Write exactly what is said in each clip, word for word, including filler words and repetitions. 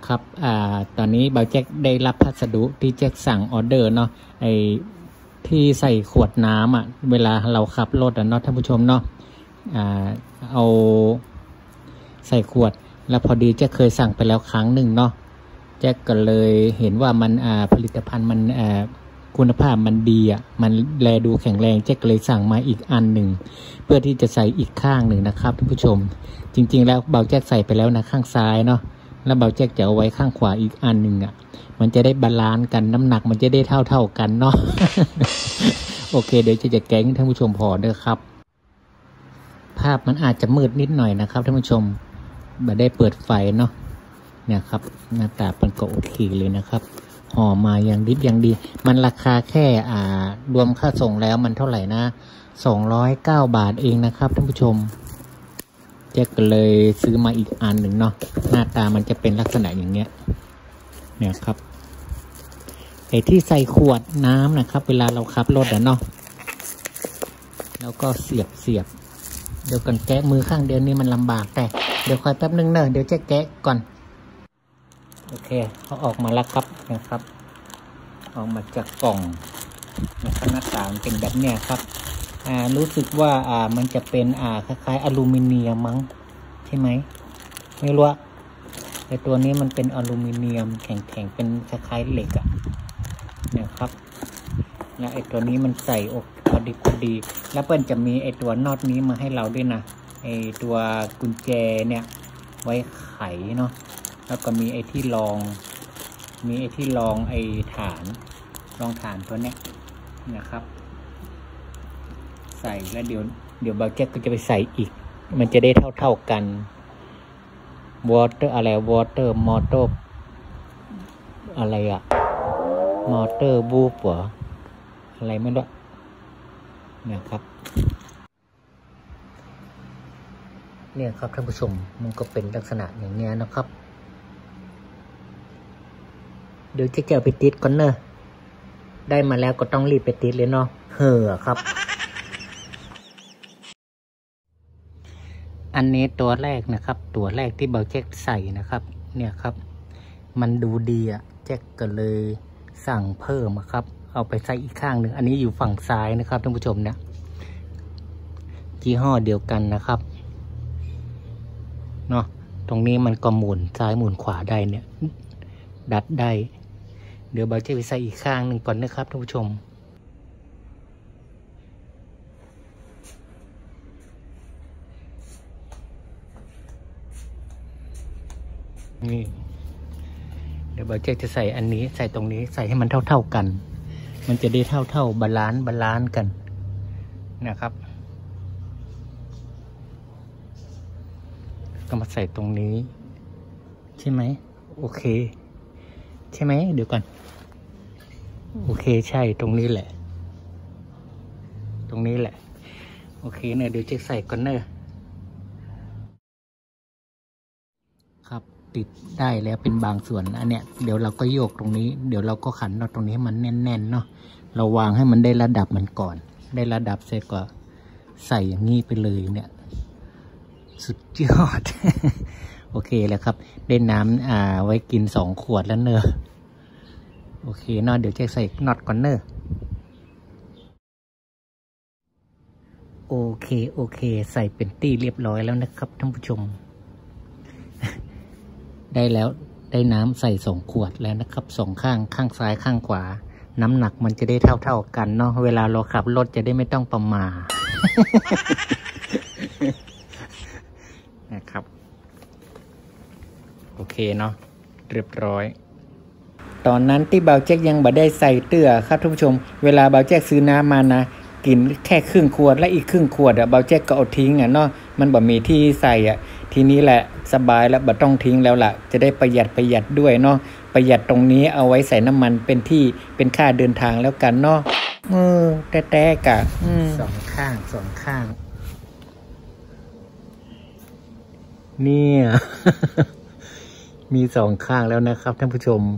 นะครับอ่าตอนนี้เบาแจ็คได้รับพัสดุที่แจ็คสั่งออเดอร์เนาะไอที่ใส่ขวดน้ำอ่ะเวลาเราขับรถอ่ะเนาะท่านผู้ชมเนาะอ่าเอาใส่ขวดแล้วพอดีแจ็คเคยสั่งไปแล้วครั้งหนึ่งเนาะแจ็คก็เลยเห็นว่ามันอ่าผลิตภัณฑ์มันอ่าคุณภาพมันดีอ่ะมันแลดูแข็งแรงแจ็คเลยสั่งมาอีกอันหนึ่งเพื่อที่จะใส่อีกข้างหนึ่งนะครับท่านผู้ชมจริงๆแล้วเบาแจ็คใส่ไปแล้วนะข้างซ้ายเนาะแล้วเบาแจ็คจะเอาไว้ข้างขวาอีกอันหนึ่งอ่ะมันจะได้บาลานซ์กันน้ำหนักมันจะได้เท่าเท่ากันเนาะ โอเคเดี๋ยวจะจะแก้งท่านผู้ชมพอเด้อครับภาพมันอาจจะมืดนิดหน่อยนะครับท่านผู้ชมไม่ได้เปิดไฟเนาะเนี่ยครับหน้าตามันก็โอเคเลยนะครับห่อมาอย่างดิบอย่างดีมันราคาแค่อ่ารวมค่าส่งแล้วมันเท่าไหร่นะสองร้อยเก้าบาทเองนะครับท่านผู้ชมแจ็คก็เลยซื้อมาอีกอันหนึ่งเนาะหน้าตามันจะเป็นลักษณะอย่างเงี้ยเนี่ยครับไอ้ที่ใส่ขวดน้ำนะครับเวลาเราขับรถอะเนาะแล้วก็เสียบเสียบเดี๋ยวกันแกะมือข้างเดียวนี้มันลำบากแต่เดี๋ยวคอยแป๊บนึงเนอะเดี๋ยวจะแกะก่อนโอเคเขาออกมาแล้วครับนะครับออกมาจากกล่องนะครับหน้าตาเป็นแบบเนี้ยครับอ่ารู้สึกว่าอ่ามันจะเป็นอ่าคล้ายๆอลูมิเนียมมั้งใช่ไหมไม่รู้ไอตัวนี้มันเป็นอลูมิเนียมแข็งๆเป็นคล้ายๆเหล็กอะเนี่ยครับแล้วไอตัวนี้มันใส่อกพอดีพอดีแล้วเปิ้ลจะมีไอตัวน็อตนี้มาให้เราด้วยนะไอตัวกุญแจเนี่ยไว้ไขเนาะแล้วก็มีไอที่รองมีไอที่รองไอฐานรองฐานตัวเนี้ยนะครับใส่แล้วเดี๋ยวเดี๋ยวเบาแจ็คก็จะไปใส่อีกมันจะได้เท่าเท่ากันวอเตอร์อะไรวอเตอร์มอเตอร์อะไรอะมอเตอร์บูปเหรออะไรไม่รู้เนี่ยครับเนี่ยครับท่านผู้ชมมันก็เป็นลักษณะอย่างเงี้ยนะครับเดี๋ยวจะเจอไปติดก่อนเนอะได้มาแล้วก็ต้องรีบไปติดเลยเนาะเห่อครับอันนี้ตัวแรกนะครับตัวแรกที่เบาแจ็คใส่นะครับเนี่ยครับมันดูดีอ่ะแจ็คก็เลยสั่งเพิ่มครับเอาไปใส่อีกข้างหนึ่งอันนี้อยู่ฝั่งซ้ายนะครับท่านผู้ชมเนี่ยยี่ห้อเดียวกันนะครับเนาะตรงนี้มันก็หมุนซ้ายหมุนขวาได้เนี่ยดัดได้เดี๋ยวเบาแจ็คไปใส่อีกข้างหนึ่งก่อนนะครับท่านผู้ชมนี่เดี๋ยวเบาแจ็คจะใส่อันนี้ใส่ตรงนี้ใส่ให้มันเท่าๆกันมันจะได้เท่าๆบาลานซ์บาลานซ์กันนะครับก็มาใส่ตรงนี้ใช่ไหมโอเคใช่ไหมเดี๋ยวก่อนโอเคใช่ตรงนี้แหละตรงนี้แหละโอเคเนี่ยเดี๋ยวจะใส่ก่อนเนอะครับติดได้แล้วเป็นบางส่วนอันเนี้ยเดี๋ยวเราก็โยกตรงนี้เดี๋ยวเราก็ขันเราตรงนี้ให้มันแน่นๆเนาะเราวางให้มันได้ระดับมันก่อนได้ระดับเสร็จก็ใส่อย่างนี้ไปเลยเนี่ยสุดยอด โอเคแล้วครับได้น้ำอ่าไว้กินสองขวดแล้วเนอะโอเคเนาะเดี๋ยวจะใส่น็อตก่อนเนอะโอเคโอเคใส่เป็นตี้เรียบร้อยแล้วนะครับท่านผู้ชม ได้แล้วได้น้ำใส่สองขวดแล้วนะครับสองข้างข้างซ้ายข้างขวาน้ำหนักมันจะได้เท่าเท่ากันเนาะเวลาเราขับรถจะได้ไม่ต้องประมาท นะครับโอเคเนาะเรียบร้อยตอนนั้นที่เบาแจ็คยังบ่ได้ใส่เตื้อครับท่านผู้ชมเวลาเบาแจ็คซื้อน้ำมานะกินแค่ครึ่งขวดและอีกครึ่งขวดอะเบาแจ็คก็เอาทิ้งอะเนาะมันบ่มีที่ใส่อะทีนี้แหละสบายแล้วบ่ต้องทิ้งแล้วล่ะจะได้ประหยัดประหยัดด้วยเนาะประหยัดตรงนี้เอาไว้ใส่น้ำมันเป็นที่เป็นค่าเดินทางแล้วกันเนาะเออแต่แต่กะสองข้างสองข้างเนี่ย มีสองข้างแล้วนะครับท่านผู้ชม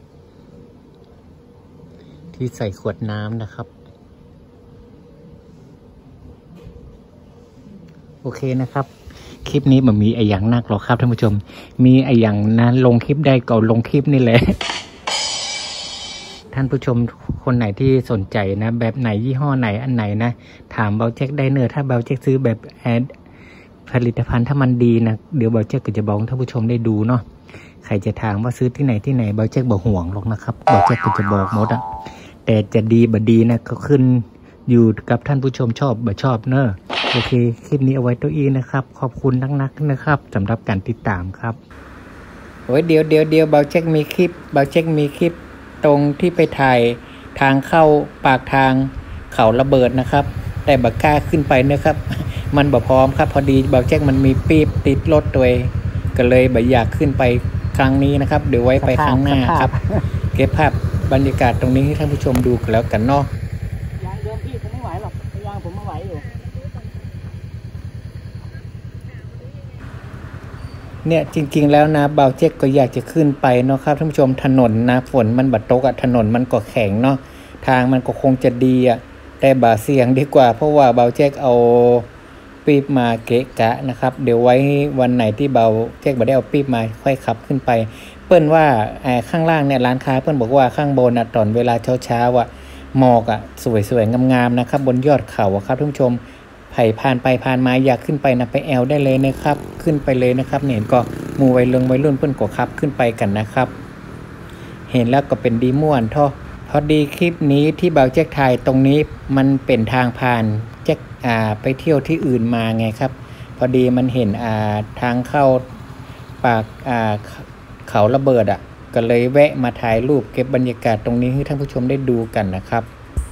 ที่ใส่ขวดน้ำนะครับโอเคนะครับคลิปนี้มันมีไออย่างนักหรอกครับท่านผู้ชมมีไออย่างนั้นลงคลิปได้ก็ลงคลิปนี่แหละท่านผู้ชมคนไหนที่สนใจนะแบบไหนยี่ห้อไหนอันไหนนะถามเบาแจ็คได้เนอะถ้าเบาแจ็คซื้อแบบแอดผลิตภัณฑ์ถ้ามันดีนะเดี๋ยวเบาแจ็คก็จะบอกท่านผู้ชมได้ดูเนาะใครจะถามว่าซื้อที่ไหนที่ไหนเบาแจ็คบอกห่วงหรอกนะครับเบาแจ็คก็จะบอกหมดอะแต่จะดีบ่ดีนะก็ขึ้นอยู่กับท่านผู้ชมชอบบ่ชอบเนอะโอเคคลิปนี้เอาไว้ตัวอีนะครับขอบคุณนักๆนะครับสำหรับการติดตามครับโอ้ยเดี๋ยวเดี๋ยวเดี๋ยวเบาแจ็คมีคลิปเบาแจ็คมีคลิปตรงที่ไปถ่ายทางเข้าปากทางเขาระเบิดนะครับแต่บักกล้าขึ้นไปนะครับมันบ่พร้อมครับพอดีเบาแจ็คมันมีปี๊บติดรถตัวเองก็เลยบ่อยากขึ้นไปครั้งนี้นะครับเดี๋ยวไว้ไปครั้งหน้าครับเก็บภาพบรรยากาศตรงนี้ให้ท่านผู้ชมดูกันแล้วกันเนาะยางเดิมพี่ผมไม่ไหวหรอกยางผมไม่ไหวอยู่เนี่ยจริงๆแล้วนะเบาแจ็คก็อยากจะขึ้นไปเนาะครับท่านผู้ชมถนนนะฝนมันบัดตกอะถนนมันก็แข็งเนาะทางมันก็คงจะดีอะแต่บ่าเสี่ยงดีกว่าเพราะว่าเบาแจ็คเอาปี๊บมาเกะกะนะครับเดี๋ยวไว้วันไหนที่เบาแจ็คบ่ได้เอาปี๊บมาค่อยขับขึ้นไปเปิ้นว่าข้างล่างเนี่ยร้านค้าเปิ้นบอกว่าข้างบนอะตอนเวลาเช้าๆอะหมอกอะสวยๆงามๆนะครับบนยอดเขาอะครับท่านผู้ชมไผ่ผ่านไปผ่านมาอยากขึ้นไปนะไปแอลได้เลยนะครับขึ้นไปเลยนะครับเนี่ยก็มูไวเรืองไวรุ่นเปิ้นก็ขับขึ้นไปกันนะครับเห็นแล้วก็เป็นดีม่วนท่อพอดีคลิปนี้ที่เบาแจ็คถ่ายตรงนี้มันเป็นทางผ่านแจ็คอ่าไปเที่ยวที่อื่นมาไงครับพอดีมันเห็นอ่าทางเข้าปากอ่าเขาระเบิดอ่ะก็เลยแวะมาถ่ายรูปเก็บบรรยากาศตรงนี้ให้ท่านผู้ชมได้ดูกันนะครับ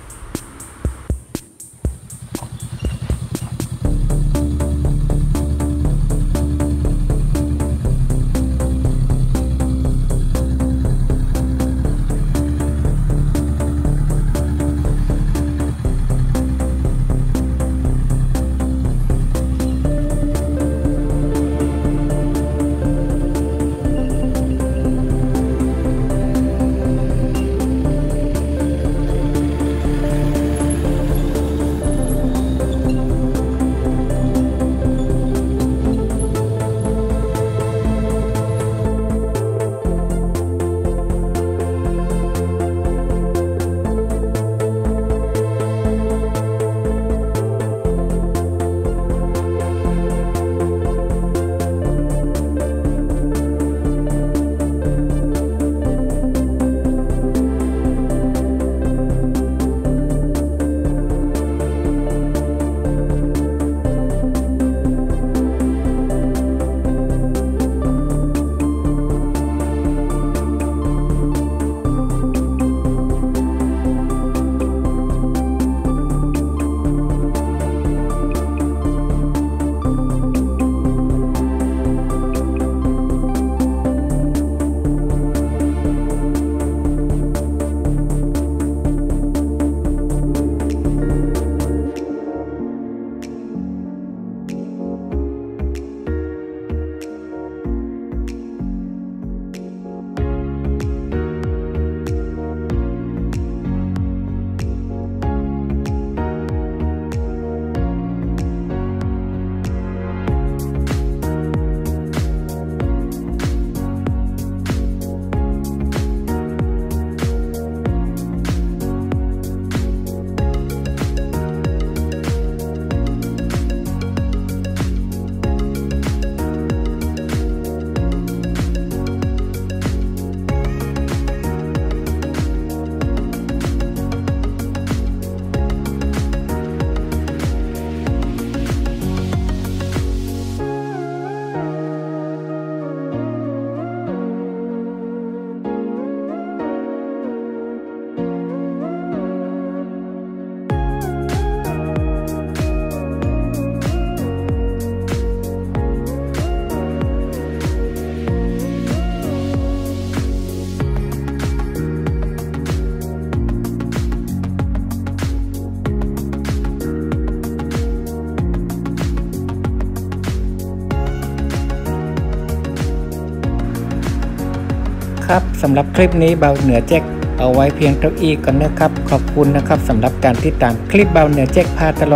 ครับสำหรับคลิปนี้เบาเหนือแจ็คเอาไว้เพียงเท่านี้ก่อนนะครับขอบคุณนะครับสำหรับการติดตามคลิปเบาเหนือแจ็คพาตลอด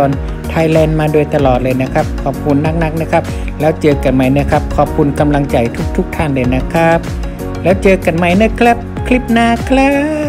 ไทยแลนด์มาโดยตลอดเลยนะครับขอบคุณนักๆนะครับแล้วเจอกันใหม่นะครับขอบคุณกำลังใจทุกๆท่านเลยนะครับแล้วเจอกันใหม่นะครับคลิปหน้าครับ